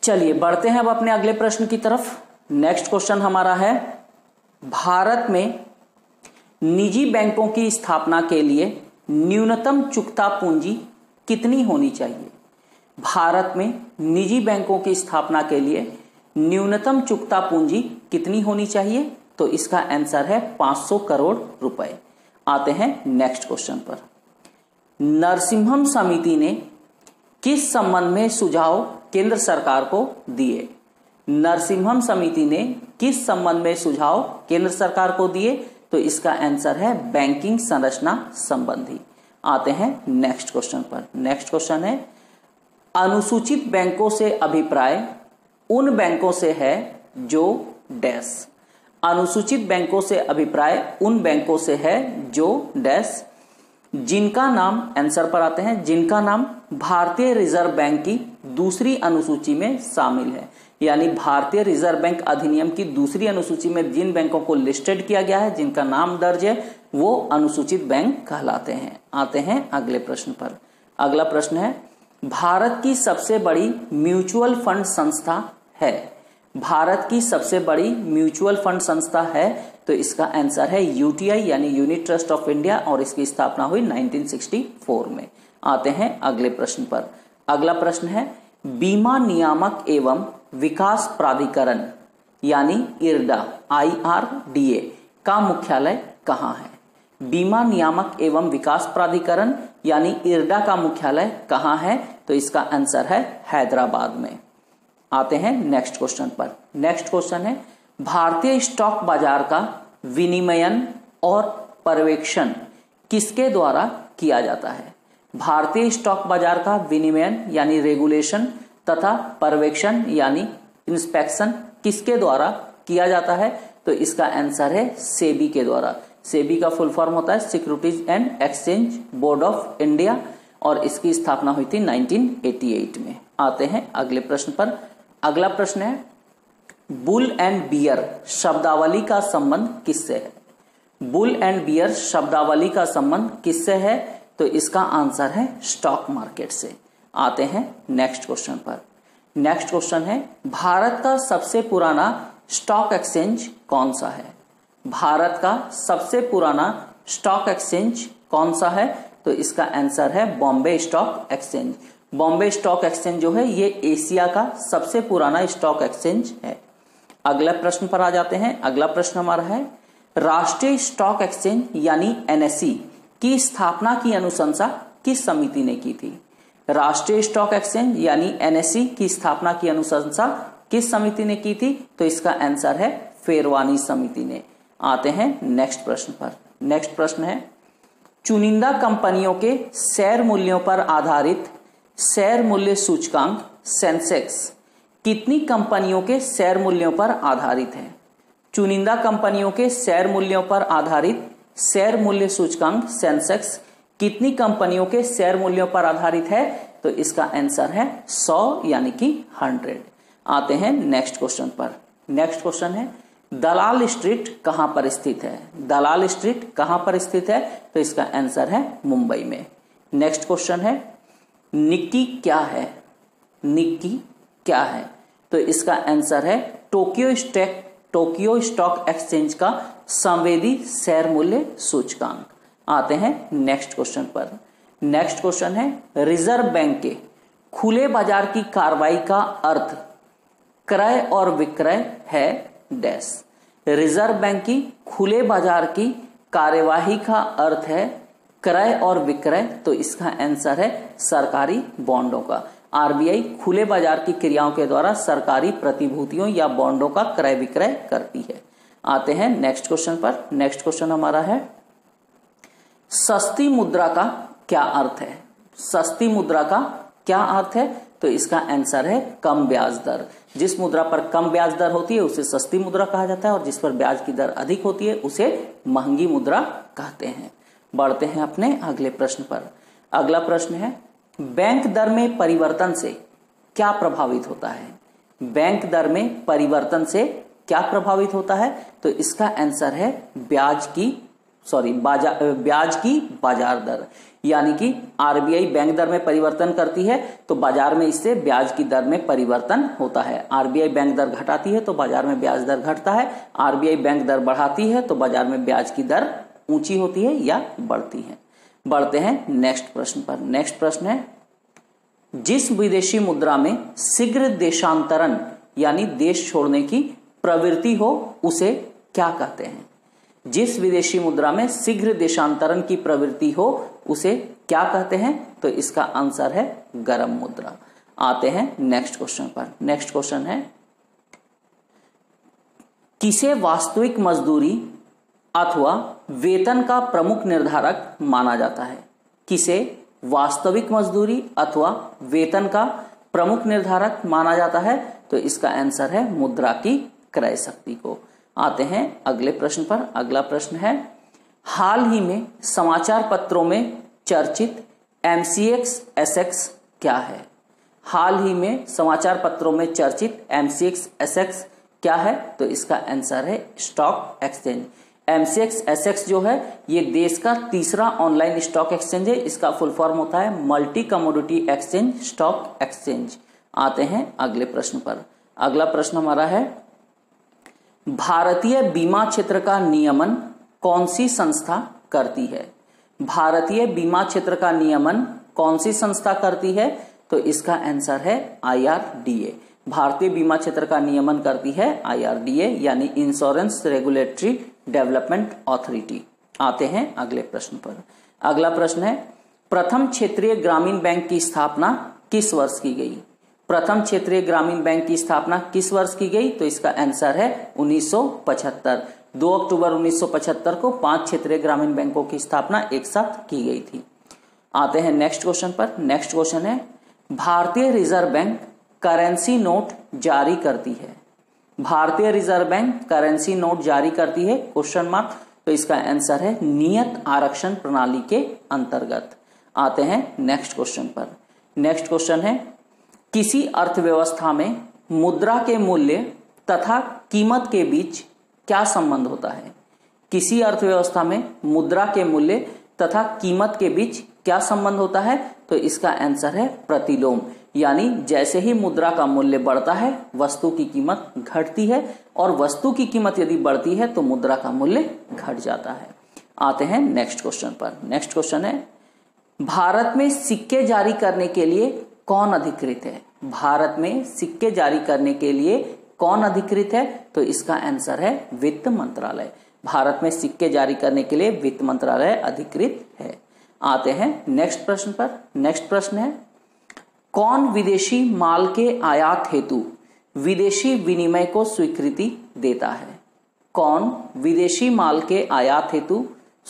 चलिए बढ़ते हैं अब अपने अगले प्रश्न की तरफ। नेक्स्ट क्वेश्चन हमारा है, भारत में निजी बैंकों की स्थापना के लिए न्यूनतम चुकता पूंजी कितनी होनी चाहिए? भारत में निजी बैंकों की स्थापना के लिए न्यूनतम चुकता पूंजी कितनी होनी चाहिए? तो इसका आंसर है 500 करोड़ रुपए। आते हैं नेक्स्ट क्वेश्चन पर। नरसिम्हम समिति ने किस संबंध में सुझाव केंद्र सरकार को दिए? नरसिम्हम समिति ने किस संबंध में सुझाव केंद्र सरकार को दिए? तो इसका आंसर है बैंकिंग संरचना संबंधी। आते हैं नेक्स्ट क्वेश्चन पर। नेक्स्ट क्वेश्चन है, अनुसूचित बैंकों से अभिप्राय उन बैंकों से है जो डैश। अनुसूचित बैंकों से अभिप्राय उन बैंकों से है जो डैश, जिनका नाम, आंसर पर आते हैं, जिनका नाम भारतीय रिजर्व बैंक की दूसरी अनुसूची में शामिल है। यानी भारतीय रिजर्व बैंक अधिनियम की दूसरी अनुसूची में जिन बैंकों को लिस्टेड किया गया है, जिनका नाम दर्ज है, वो अनुसूचित बैंक कहलाते हैं। आते हैं अगले प्रश्न पर। अगला प्रश्न है, भारत की सबसे बड़ी म्यूचुअल फंड संस्था है। भारत की सबसे बड़ी म्यूचुअल फंड संस्था है, तो इसका आंसर है यूटीआई यानी यूनिट ट्रस्ट ऑफ इंडिया, और इसकी स्थापना हुई 1964 में। आते हैं अगले प्रश्न पर। अगला प्रश्न है, बीमा नियामक एवं विकास प्राधिकरण यानी इरडा IRDA का मुख्यालय कहाँ है? बीमा नियामक एवं विकास प्राधिकरण यानी इरडा का मुख्यालय कहाँ है? तो इसका आंसर है हैदराबाद में। आते हैं नेक्स्ट क्वेश्चन पर। नेक्स्ट क्वेश्चन है, भारतीय स्टॉक बाजार का विनियमन और पर्यवेक्षण किसके द्वारा किया जाता है? भारतीय स्टॉक बाजार का विनियमन यानी रेगुलेशन तथा पर्यवेक्षण यानी इंस्पेक्शन किसके द्वारा किया जाता है? तो इसका आंसर है सेबी के द्वारा। सेबी का फुल फॉर्म होता है securities and exchange board of India, और इसकी स्थापना हुई थी 1988 में। आते हैं अगले प्रश्न पर। अगला प्रश्न है, बुल एंड बियर शब्दावली का संबंध किससे है? बुल एंड बियर शब्दावली का संबंध किससे है? तो इसका आंसर है स्टॉक मार्केट से। आते हैं नेक्स्ट क्वेश्चन पर। नेक्स्ट क्वेश्चन है, भारत का सबसे पुराना स्टॉक एक्सचेंज कौन सा है? भारत का सबसे पुराना स्टॉक एक्सचेंज कौन सा है? तो इसका आंसर है Bombay stock exchange. Bombay stock exchange जो है ये एशिया का सबसे पुराना स्टॉक एक्सचेंज है। अगला प्रश्न पर आ जाते हैं। अगला प्रश्न हमारा है, राष्ट्रीय स्टॉक एक्सचेंज यानी NSE की स्थापना की अनुशंसा किस समिति ने की थी? राष्ट्रीय स्टॉक एक्सचेंज यानी NSE की स्थापना की अनुशंसा किस समिति ने की थी? तो इसका आंसर है फेरवानी समिति ने। आते हैं नेक्स्ट प्रश्न पर। नेक्स्ट प्रश्न है, चुनिंदा कंपनियों के शेयर मूल्यों पर आधारित शेयर मूल्य सूचकांक सेंसेक्स कितनी कंपनियों के शेयर मूल्यों पर आधारित है? चुनिंदा कंपनियों के शेयर मूल्यों पर आधारित शेयर मूल्य सूचकांक सेंसेक्स कितनी कंपनियों के शेयर मूल्यों पर आधारित है? तो इसका आंसर है 100 यानी कि 100। आते हैं नेक्स्ट क्वेश्चन पर। नेक्स्ट क्वेश्चन है, दलाल स्ट्रीट कहां पर स्थित है? दलाल स्ट्रीट कहां पर स्थित है? तो इसका आंसर है मुंबई में। नेक्स्ट क्वेश्चन है, निक्की क्या है? निक्की क्या है? तो इसका आंसर है टोक्यो स्टॉक एक्सचेंज का संवेदी शेयर मूल्य सूचकांक। आते हैं नेक्स्ट क्वेश्चन पर। नेक्स्ट क्वेश्चन है, रिजर्व बैंक के खुले बाजार की कार्रवाई का अर्थ क्रय और विक्रय है डैश। रिजर्व बैंक की खुले बाजार की कार्यवाही का अर्थ है क्रय और विक्रय, तो इसका आंसर है सरकारी बॉन्डों का। RBI खुले बाजार की क्रियाओं के द्वारा सरकारी प्रतिभूतियों या बॉन्डों का क्रय विक्रय करती है। आते हैं नेक्स्ट क्वेश्चन पर। नेक्स्ट क्वेश्चन हमारा है, सस्ती मुद्रा का क्या अर्थ है? सस्ती मुद्रा का क्या अर्थ है? तो इसका आंसर है कम ब्याज दर। जिस मुद्रा पर कम ब्याज दर होती है उसे सस्ती मुद्रा कहा जाता है, और जिस पर ब्याज की दर अधिक होती है उसे महंगी मुद्रा कहते हैं। बढ़ते हैं अपने अगले प्रश्न पर। अगला प्रश्न है, बैंक दर में परिवर्तन से क्या प्रभावित होता है? बैंक दर में परिवर्तन से क्या प्रभावित होता है? तो इसका आंसर है ब्याज की ब्याज की बाजार दर, यानी कि आरबीआई बैंक दर में परिवर्तन करती है तो बाजार में इससे ब्याज की दर में परिवर्तन होता है। आरबीआई बैंक दर घटाती है तो बाजार में ब्याज दर घटता है, आरबीआई बैंक दर बढ़ाती है तो बाजार में ब्याज की दर ऊंची होती है या बढ़ती है। बढ़ते हैं नेक्स्ट प्रश्न पर। नेक्स्ट प्रश्न है, जिस विदेशी मुद्रा में शीघ्र देशांतरण यानी देश छोड़ने की प्रवृत्ति हो उसे क्या कहते हैं? जिस विदेशी मुद्रा में शीघ्र देशांतरण की प्रवृत्ति हो उसे क्या कहते हैं? तो इसका आंसर है गरम मुद्रा। आते हैं नेक्स्ट क्वेश्चन पर। नेक्स्ट क्वेश्चन है, किसे वास्तविक मजदूरी अथवा वेतन का प्रमुख निर्धारक माना जाता है? किसे वास्तविक मजदूरी अथवा वेतन का प्रमुख निर्धारक माना जाता है? तो इसका आंसर है मुद्रा की क्रय शक्ति को। आते हैं अगले प्रश्न पर। अगला प्रश्न है, हाल ही में समाचार पत्रों में चर्चित MCX SX क्या है? हाल ही में समाचार पत्रों में चर्चित MCX SX क्या है? तो इसका आंसर है स्टॉक एक्सचेंज। MCX SX जो है ये देश का तीसरा ऑनलाइन स्टॉक एक्सचेंज है। इसका फुल फॉर्म होता है multi commodity exchange stock exchange. आते हैं अगले प्रश्न पर। अगला प्रश्न हमारा है, भारतीय बीमा क्षेत्र का नियमन कौन सी संस्था करती है? भारतीय बीमा क्षेत्र का नियमन कौन सी संस्था करती है? तो इसका आंसर है IRDA। भारतीय बीमा क्षेत्र का नियमन करती है IRDA यानी इंश्योरेंस रेगुलेटरी डेवलपमेंट अथॉरिटी। आते हैं अगले प्रश्न पर। अगला प्रश्न है, प्रथम क्षेत्रीय ग्रामीण बैंक की स्थापना किस वर्ष की गई? प्रथम क्षेत्रीय ग्रामीण बैंक की स्थापना किस वर्ष की गई? तो इसका आंसर है 1975। 2 अक्टूबर 1975 को 5 क्षेत्रीय ग्रामीण बैंकों की स्थापना एक साथ की गई थी। आते हैं नेक्स्ट क्वेश्चन पर। नेक्स्ट क्वेश्चन है, भारतीय रिजर्व बैंक करेंसी नोट जारी करती है? भारतीय रिजर्व बैंक करेंसी नोट जारी करती है क्वेश्चन मार्क। तो इसका आंसर है नियत आरक्षण प्रणाली के अंतर्गत। आते हैं नेक्स्ट क्वेश्चन पर। नेक्स्ट क्वेश्चन है, किसी अर्थव्यवस्था में मुद्रा के मूल्य तथा कीमत के बीच क्या संबंध होता है? किसी अर्थव्यवस्था में मुद्रा के मूल्य तथा कीमत के बीच क्या संबंध होता है? तो इसका आंसर है प्रतिलोम, यानी जैसे ही मुद्रा का मूल्य बढ़ता है वस्तु की कीमत घटती है और वस्तु की कीमत यदि बढ़ती है तो मुद्रा का मूल्य घट जाता है। आते हैं नेक्स्ट क्वेश्चन पर। नेक्स्ट क्वेश्चन है, भारत में सिक्के जारी करने के लिए कौन अधिकृत है? भारत में सिक्के जारी करने के लिए कौन अधिकृत है? तो इसका आंसर है वित्त मंत्रालय। भारत में सिक्के जारी करने के लिए वित्त मंत्रालय अधिकृत है। आते हैं नेक्स्ट प्रश्न पर। नेक्स्ट प्रश्न है, कौन विदेशी माल के आयात हेतु विदेशी विनिमय को स्वीकृति देता है? कौन विदेशी माल के आयात हेतु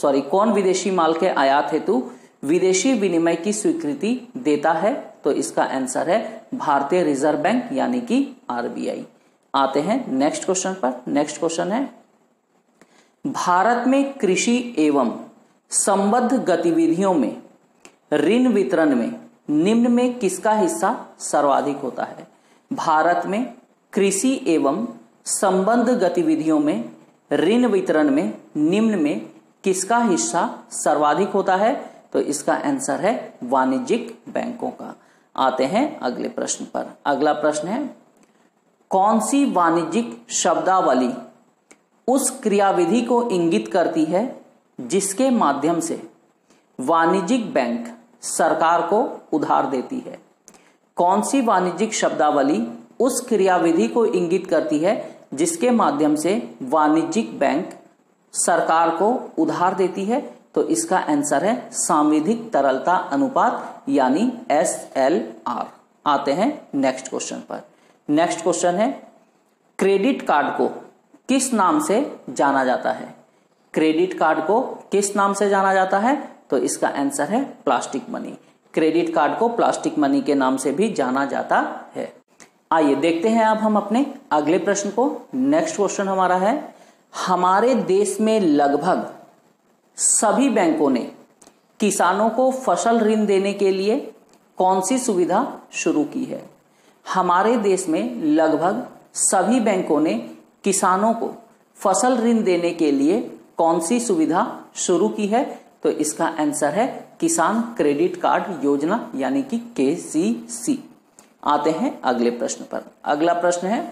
विदेशी विनिमय की स्वीकृति देता है? तो इसका आंसर है भारतीय रिजर्व बैंक यानी कि RBI। आते हैं नेक्स्ट क्वेश्चन पर। नेक्स्ट क्वेश्चन है, भारत में कृषि एवं संबद्ध गतिविधियों में ऋण वितरण में निम्न में किसका हिस्सा सर्वाधिक होता है? भारत में कृषि एवं संबद्ध गतिविधियों में ऋण वितरण में निम्न में किसका हिस्सा सर्वाधिक होता है? तो इसका आंसर है वाणिज्यिक बैंकों का। आते हैं अगले प्रश्न पर। अगला प्रश्न है, कौन सी वाणिज्यिक शब्दावली उस क्रियाविधि को इंगित करती है जिसके माध्यम से वाणिज्यिक बैंक सरकार को उधार देती है? कौन सी वाणिज्यिक शब्दावली उस क्रियाविधि को इंगित करती है जिसके माध्यम से वाणिज्यिक बैंक सरकार को उधार देती है? तो इसका आंसर है सांविधिक तरलता अनुपात यानी SLR। आते हैं नेक्स्ट क्वेश्चन पर। नेक्स्ट क्वेश्चन है, क्रेडिट कार्ड को किस नाम से जाना जाता है? क्रेडिट कार्ड को किस नाम से जाना जाता है? तो इसका आंसर है प्लास्टिक मनी। क्रेडिट कार्ड को प्लास्टिक मनी के नाम से भी जाना जाता है। आइए देखते हैं अब हम अपने अगले प्रश्न को। नेक्स्ट क्वेश्चन हमारा है, हमारे देश में लगभग सभी बैंकों ने किसानों को फसल ऋण देने के लिए कौन सी सुविधा शुरू की है? हमारे देश में लगभग सभी बैंकों ने किसानों को फसल ऋण देने के लिए कौन सी सुविधा शुरू की है? तो इसका आंसर है किसान क्रेडिट कार्ड योजना यानी कि KCC। आते हैं अगले प्रश्न पर। अगला प्रश्न है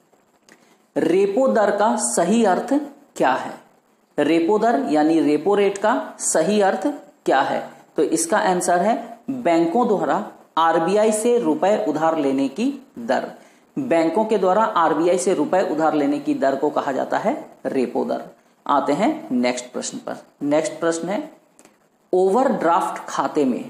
रेपो दर का सही अर्थ क्या है? रेपो दर यानी रेपो रेट का सही अर्थ क्या है? तो इसका आंसर है बैंकों द्वारा RBI से रुपए उधार लेने की दर। बैंकों के द्वारा RBI से रुपए उधार लेने की दर को कहा जाता है रेपो दर। आते हैं नेक्स्ट प्रश्न पर। नेक्स्ट प्रश्न है ओवरड्राफ्ट खाते में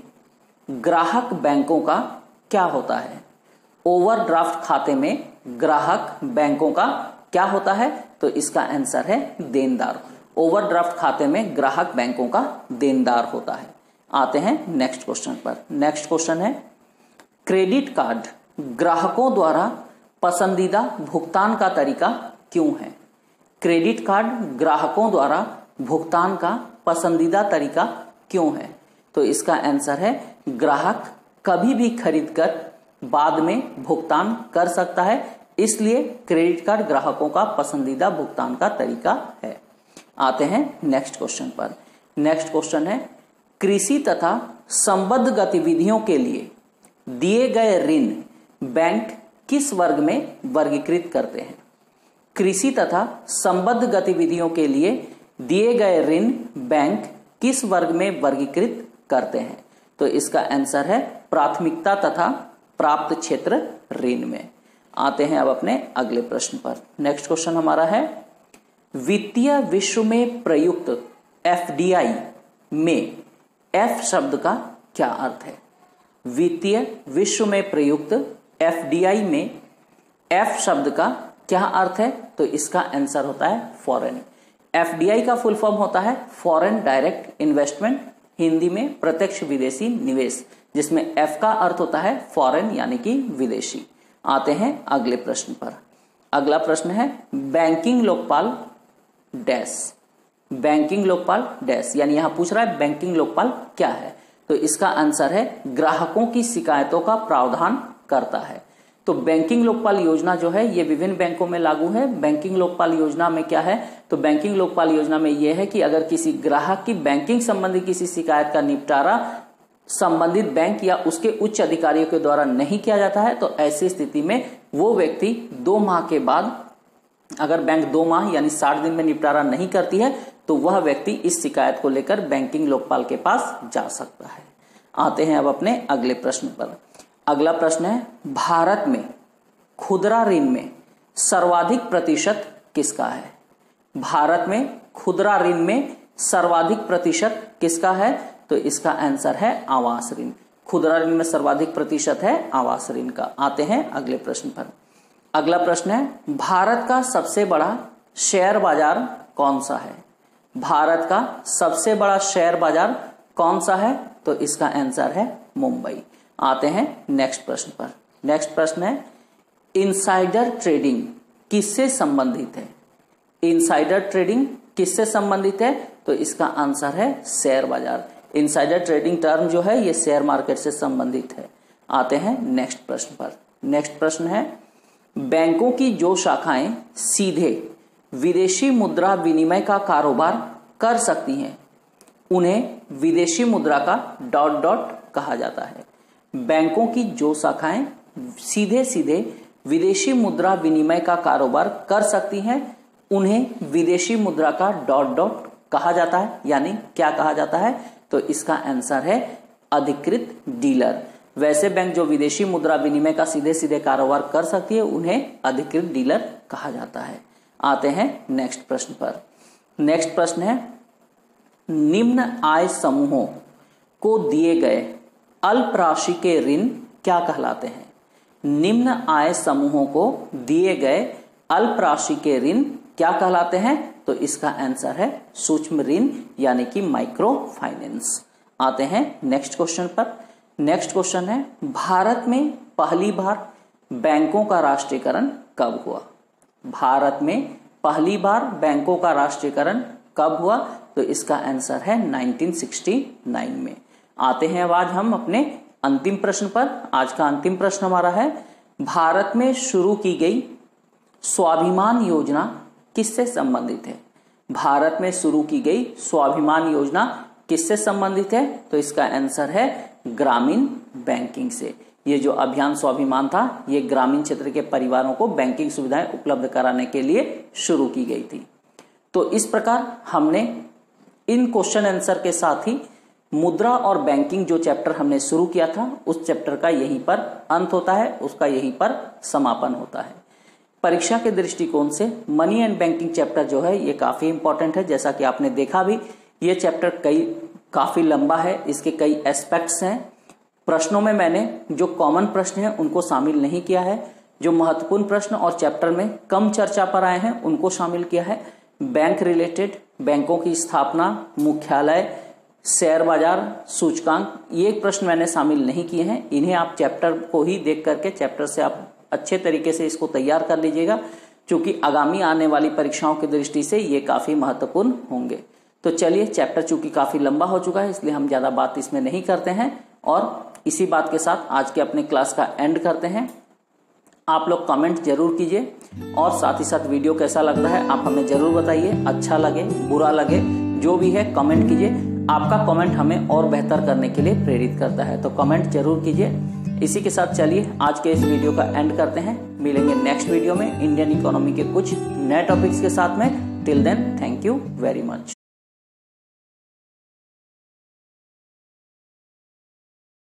ग्राहक बैंकों का क्या होता है? ओवरड्राफ्ट खाते में ग्राहक बैंकों का क्या होता है? तो इसका आंसर है देनदार। ओवरड्राफ्ट खाते में ग्राहक बैंकों का देनदार होता है। आते हैं नेक्स्ट क्वेश्चन पर। नेक्स्ट क्वेश्चन है क्रेडिट कार्ड ग्राहकों द्वारा पसंदीदा भुगतान का तरीका क्यों है? क्रेडिट कार्ड ग्राहकों द्वारा भुगतान का पसंदीदा तरीका क्यों है? तो इसका आंसर है ग्राहक कभी भी खरीदकर बाद में भुगतान कर सकता है, इसलिए क्रेडिट कार्ड ग्राहकों का पसंदीदा भुगतान का तरीका है। आते हैं नेक्स्ट क्वेश्चन पर। नेक्स्ट क्वेश्चन है कृषि तथा संबद्ध गतिविधियों के लिए दिए गए ऋण बैंक किस वर्ग में वर्गीकृत करते हैं? कृषि तथा संबद्ध गतिविधियों के लिए दिए गए ऋण बैंक किस वर्ग में वर्गीकृत करते हैं? तो इसका आंसर है प्राथमिकता तथा प्राप्त क्षेत्र ऋण में। आते हैं अब अपने अगले प्रश्न पर। नेक्स्ट क्वेश्चन हमारा है वित्तीय विश्व में प्रयुक्त FDI में F शब्द का क्या अर्थ है? वित्तीय विश्व में प्रयुक्त FDI में F शब्द का क्या अर्थ है? तो इसका आंसर होता है फॉरेन। FDI का फुल फॉर्म होता है फॉरेन डायरेक्ट इन्वेस्टमेंट, हिंदी में प्रत्यक्ष विदेशी निवेश, जिसमें F का अर्थ होता है फॉरेन यानी कि विदेशी। आते हैं अगले प्रश्न पर। अगला प्रश्न है banking Lokpal dash. Banking Lokpal dash यानी यहां पूछ रहा है बैंकिंग लोकपाल क्या है? तो इसका आंसर है ग्राहकों की शिकायतों का प्रावधान करता है। तो बैंकिंग लोकपाल योजना जो है ये विभिन्न बैंकों में लागू है। बैंकिंग लोकपाल योजना में क्या है? तो बैंकिंग लोकपाल योजना में यह है कि अगर किसी ग्राहक की बैंकिंग संबंधी किसी शिकायत का निपटारा संबंधित बैंक या उसके उच्च अधिकारियों के द्वारा नहीं किया जाता है, तो ऐसी स्थिति में वो व्यक्ति 2 माह के बाद, अगर बैंक 2 माह यानी 60 दिन में निपटारा नहीं करती है, तो वह व्यक्ति इस शिकायत को लेकर बैंकिंग लोकपाल के पास जा सकता है। आते हैं अब अपने अगले प्रश्न पर। अगला प्रश्न है भारत में खुदरा ऋण में सर्वाधिक प्रतिशत किसका है? भारत में खुदरा ऋण में सर्वाधिक प्रतिशत किसका है? तो इसका आंसर है आवास ऋण। खुदरा ऋण में सर्वाधिक प्रतिशत है आवास ऋण का। आते हैं अगले प्रश्न पर। अगला प्रश्न है भारत का सबसे बड़ा शेयर बाजार कौन सा है? भारत का सबसे बड़ा शेयर बाजार कौन सा है? तो इसका आंसर है मुंबई। आते हैं नेक्स्ट प्रश्न पर। नेक्स्ट प्रश्न है इनसाइडर ट्रेडिंग किससे संबंधित है? इनसाइडर ट्रेडिंग किससे संबंधित है? तो इसका आंसर है शेयर बाजार। इनसाइडर ट्रेडिंग टर्म जो है ये शेयर मार्केट से संबंधित है। आते हैं नेक्स्ट प्रश्न पर। नेक्स्ट प्रश्न है बैंकों की जो शाखाएं सीधे विदेशी मुद्रा विनिमय का कारोबार कर सकती हैं उन्हें विदेशी मुद्रा का ... कहा जाता है। बैंकों की जो शाखाएं सीधे सीधे विदेशी मुद्रा विनिमय का कारोबार कर सकती हैं उन्हें विदेशी मुद्रा का ... कहा जाता है। यानी क्या कहा जाता है? तो इसका आंसर है अधिकृत डीलर। वैसे बैंक जो विदेशी मुद्रा विनिमय का सीधे सीधे कारोबार कर सकती है उन्हें अधिकृत डीलर कहा जाता है। आते हैं नेक्स्ट प्रश्न पर। नेक्स्ट प्रश्न है निम्न आय समूहों को दिए गए अल्प राशि के ऋण क्या कहलाते हैं? निम्न आय समूहों को दिए गए अल्प राशि के ऋण क्या कहलाते हैं? तो इसका आंसर है सूक्ष्म ऋण यानी कि माइक्रो फाइनेंस। आते हैं नेक्स्ट क्वेश्चन पर। नेक्स्ट क्वेश्चन है भारत में पहली बार बैंकों का राष्ट्रीयकरण कब हुआ? भारत में पहली बार बैंकों का राष्ट्रीयकरण कब हुआ? तो इसका आंसर है 1969 में। आते हैं अब आज हम अपने अंतिम प्रश्न पर। आज का अंतिम प्रश्न हमारा है भारत में शुरू की गई स्वाभिमान योजना किससे संबंधित है? भारत में शुरू की गई स्वाभिमान योजना किससे संबंधित है? तो इसका आंसर है ग्रामीण बैंकिंग से। ये जो अभियान स्वाभिमान था, ये ग्रामीण क्षेत्र के परिवारों को बैंकिंग सुविधाएं उपलब्ध कराने के लिए शुरू की गई थी। तो इस प्रकार हमने इन क्वेश्चन आंसर के साथ ही मुद्रा और बैंकिंग जो चैप्टर हमने शुरू किया था, उस चैप्टर का यहीं पर अंत होता है, उसका यहीं पर समापन होता है। परीक्षा के दृष्टिकोण से मनी एंड बैंकिंग चैप्टर जो है ये काफी इंपॉर्टेंट है। जैसा कि आपने देखा भी, ये चैप्टर काफी लंबा है, इसके कई एस्पेक्ट्स हैं। प्रश्नों में मैंने जो कॉमन प्रश्न है उनको शामिल नहीं किया है, जो महत्वपूर्ण प्रश्न और चैप्टर में कम चर्चा पर आए हैं उनको शामिल किया है। बैंक रिलेटेड, बैंकों की स्थापना, मुख्यालय, शेयर बाजार, सूचकांक, ये प्रश्न मैंने शामिल नहीं किए हैं। इन्हें आप चैप्टर को ही देख करके चैप्टर से आप अच्छे तरीके से इसको तैयार कर लीजिएगा, क्योंकि आगामी आने वाली परीक्षाओं की दृष्टि से ये काफी महत्वपूर्ण होंगे। तो चलिए, चैप्टर चूंकि काफी लंबा हो चुका है इसलिए हम ज्यादा बात इसमें नहीं करते हैं और इसी बात के साथ आज के अपने क्लास का एंड करते हैं। आप लोग कमेंट जरूर कीजिए और साथ ही साथ वीडियो कैसा लगता है आप हमें जरूर बताइए। अच्छा लगे, बुरा लगे, जो भी है कमेंट कीजिए। आपका कमेंट हमें और बेहतर करने के लिए प्रेरित करता है, तो कमेंट जरूर कीजिए। इसी के साथ चलिए आज के इस वीडियो का एंड करते हैं। मिलेंगे नेक्स्ट वीडियो में इंडियन इकोनॉमी के कुछ नए टॉपिक्स के साथ में। Till then, thank you very much.